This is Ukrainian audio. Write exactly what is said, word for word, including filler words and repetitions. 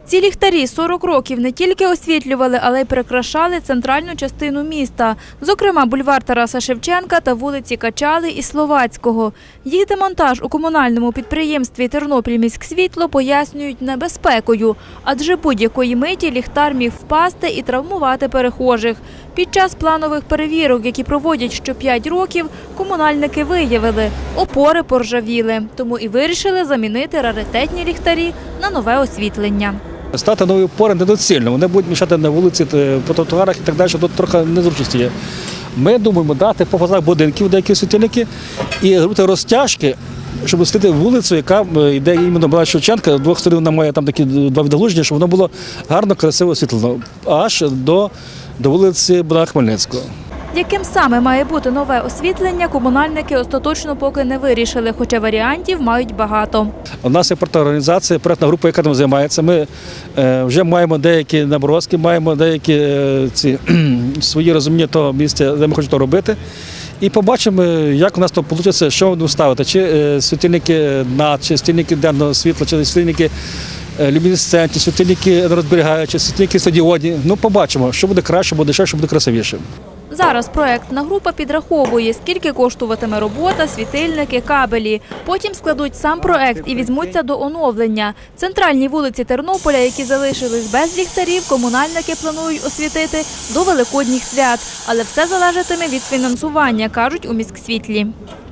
Ці ліхтарі сорок років не тільки освітлювали, але й прикрашали центральну частину міста, зокрема бульвар Тараса Шевченка та вулиці Качали і Словацького. Їх демонтаж у комунальному підприємстві «Тернопільміськсвітло» пояснюють небезпекою, адже будь-якої миті ліхтар міг впасти і травмувати перехожих. Під час планових перевірок, які проводять що п'ять років, комунальники виявили – опори поржавіли, тому і вирішили замінити раритетні ліхтарі на нове освітлення. Ставити нові опори недоцільно, вони будуть мішати на вулиці, по тротуарах і так далі, тут трохи незручності є. Ми думаємо дати по фасадах будинків деякі світильники і робити розтяжки, щоб освітлити вулицю, яка йде іменно Богдана Шевченка, з двох сторін вона має там такі два відгалуження, щоб воно було гарно, красиво освітлено, аж до, до вулиці Богдана Хмельницького. Яким саме має бути нове освітлення, комунальники остаточно поки не вирішили, хоча варіантів мають багато. У нас є проєктна організація, проєктна група, яка там займається. Ми е, вже маємо деякі наброски, маємо деякі е, ці, свої розуміння того місця, де ми хочемо робити. І побачимо, як у нас то вийде, що ми будемо ставити. Чи е, світильники дна, чи світильники денного світла, чи світильники е, люмінесцентні, світильники енергозберігаючі, світильники стадіоні. Ну, побачимо, що буде краще, буде дешевше, що буде красивіше. Зараз проєктна група підраховує, скільки коштуватиме робота, світильники, кабелі. Потім складуть сам проєкт і візьмуться до оновлення. Центральні вулиці Тернополя, які залишились без ліхтарів, комунальники планують освітити до Великодніх свят. Але все залежатиме від фінансування, кажуть у міськсвітлі.